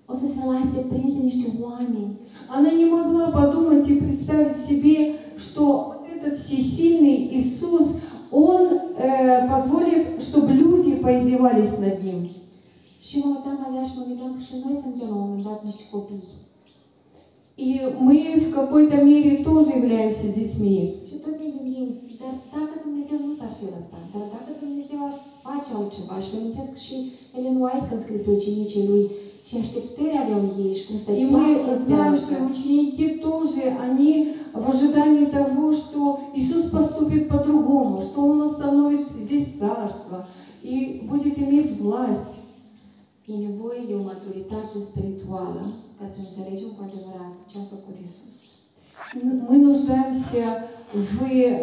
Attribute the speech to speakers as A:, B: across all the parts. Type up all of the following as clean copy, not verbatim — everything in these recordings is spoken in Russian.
A: o să se lase prins de niște oameni.
B: Она не могла подумать и представить себе, что вот этот всесильный Иисус, Он позволит, чтобы люди поиздевались над Ним.
A: Și mă uitam la ea și mă gândeam că și noi suntem la un moment dat niște copii.
B: И мы в какой-то мере тоже являемся детьми.
A: Și tot ne gândim, dar dacă Dumnezeu nu s-ar fi lăsat, dar dacă Dumnezeu ar face altceva, și mi-amintesc și Ellen White când scrie pe ucenicii lui, ce așteptări aveau ei și cum stăteau.
B: И мы знаем, что ученики тоже, они в ожидании того, что Иисус поступит по-другому, что Он установит здесь царство и будет иметь власть.
A: E nevoie de o maturitate spirituală ca să înțelegem cu adevărat ce a făcut Iisus.
B: Мы нуждаемся в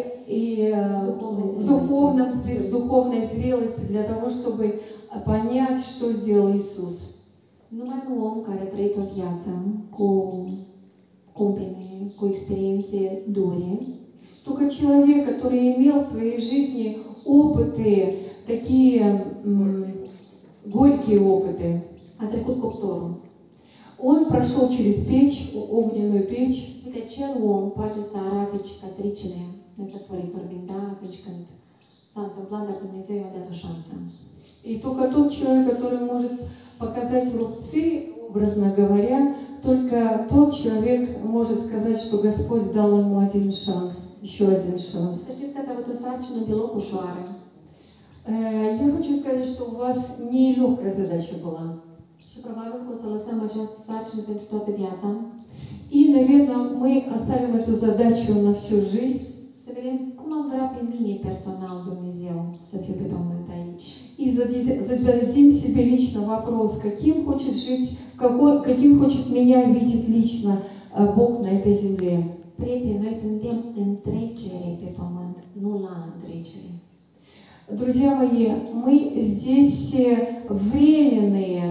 B: духовной зрелости для того, чтобы понять, что сделал Иисус.
A: Numai un om care a trăit o viață cu cumpline, cu experiențe dure,
B: только человек, который имел в своей жизни опыты, такие горькие опыты,
A: a trecut cuptorul.
B: он прошел через печь, огненную печь.
A: Uite, acel om poate să arate cicatricile, metaforic vorbind, da, atunci când s-a întâmplat, dar Dumnezeu i-a dat o șansă.
B: И только тот человек, который может показать рубцы, образно говоря, только тот человек может сказать, что Господь дал ему один шанс, еще один шанс.
A: Să știți că ați avut o sarcină deloc ușoară.
B: Я хочу сказать, что у вас нелегкая задача была.
A: Și probabil că o să lăsăm această sarcină pentru toată viața.
B: И, наверное, мы оставим эту задачу на всю жизнь.
A: Să vedem cum am vrea pe mine personal Dumnezeu să fiu pe pământ aici.
B: И зададим себе лично вопрос, каким хочет жить, каким хочет меня видеть лично Бог на этой земле.
A: Prieteni, noi suntem în trecere pe pământ, nu la întrecere.
B: Друзья мои, мы здесь временные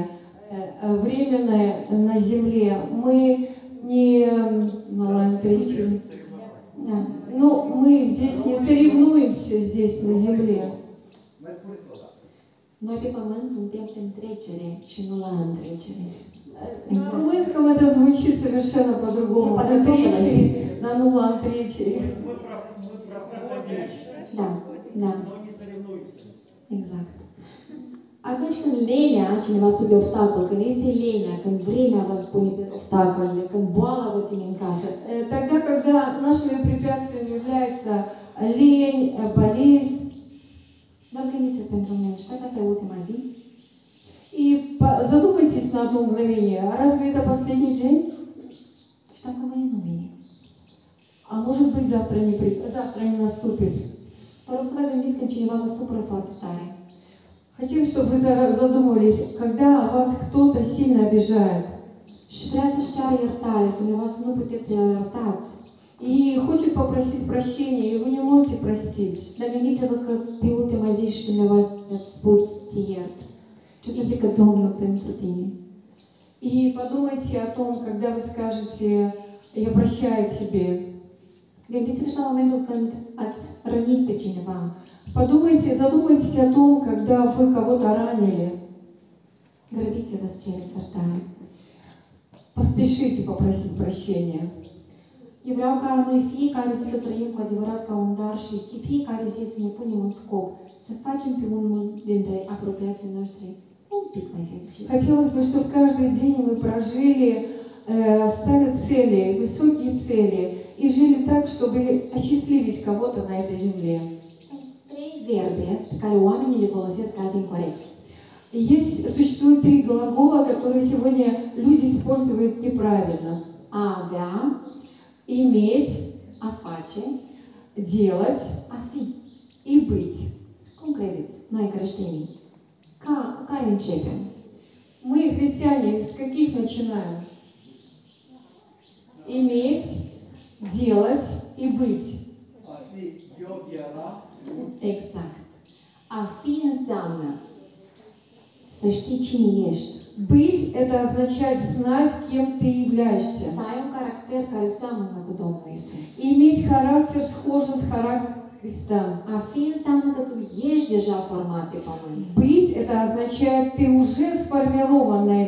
B: на земле. Мы не
A: Da.
B: ну, мы здесь не соревнуемся здесь на земле.
A: Noi pe pământ suntem în trecere și nu la întrecere.
B: На румынском это звучит совершенно по-другому. На тречери, на нула тречери.
A: Da, da. Exact. Atunci când lenea, cineva a spus de obstacol, când este lenea, când vremea vă pune obstacolele, când boala vă ține în casă.
B: Тогда, когда нашими препятствиями является лень, болезнь.
A: Doar gândiți-vă pentru un moment. Și dacă asta e ultima zi?
B: И задумайтесь на одно мгновение, а разве это последний день?
A: Și dacă mâine nu vine?
B: А может быть завтра не наступит?
A: Vă rog să vă gândiți când cineva vă supără foarte tare.
B: Хотим, чтобы вы задумались, когда вас кто-то сильно обижает.
A: Și vrea să-și ceară iertare, dumneavoastră nu puteți să-i iertați.
B: И хочет попросить прощения, и вы не можете простить.
A: Dar gândiți-vă că pe ultima zi și dumneavoastră ați spus te iert. Ce să zică Domnul pentru tine?
B: И подумайте о том, когда вы скажете «Я прощаю тебе».
A: Gândiți-vă și la momentul când ați rănit pe cineva.
B: Задумайтесь о том, когда вы кого-то ранили.
A: Grăbiți-vă să cereți iertare.
B: Поспешите попросить прощения.
A: Eu vreau ca noi fiecare zi să trăim cu adevărat ca un dar și fiecare zi să ne punem un scop, să facem pe unul dintre apropiații noștri un pic mai fericit.
B: Хотелось бы, чтобы каждый день мы прожили, ставя цели, высокие цели, и жили так, чтобы осчастливить кого-то на этой земле.
A: Sunt trei verbe pe care oamenii le folosesc azi incorect.
B: Существует три глагола, которые сегодня люди используют неправильно.
A: A avea,
B: Иметь,
A: a face,
B: делать
A: a fi.
B: и быть.
A: Cum credeți, noi creștinii? Cu care începem?
B: Мы, христиане, с каких начинаем? Иметь, делать и быть.
A: Exact. A fi înseamnă să știi cine ești.
B: Быть – это означает знать, кем ты являешься.
A: Să ai un caracter care seamănă cu Domnul Iisus.
B: Иметь характер, схожим с характером Христа.
A: A fi înseamnă că tu ești deja format pe pământ.
B: Быть – это означает, ты уже сформирован на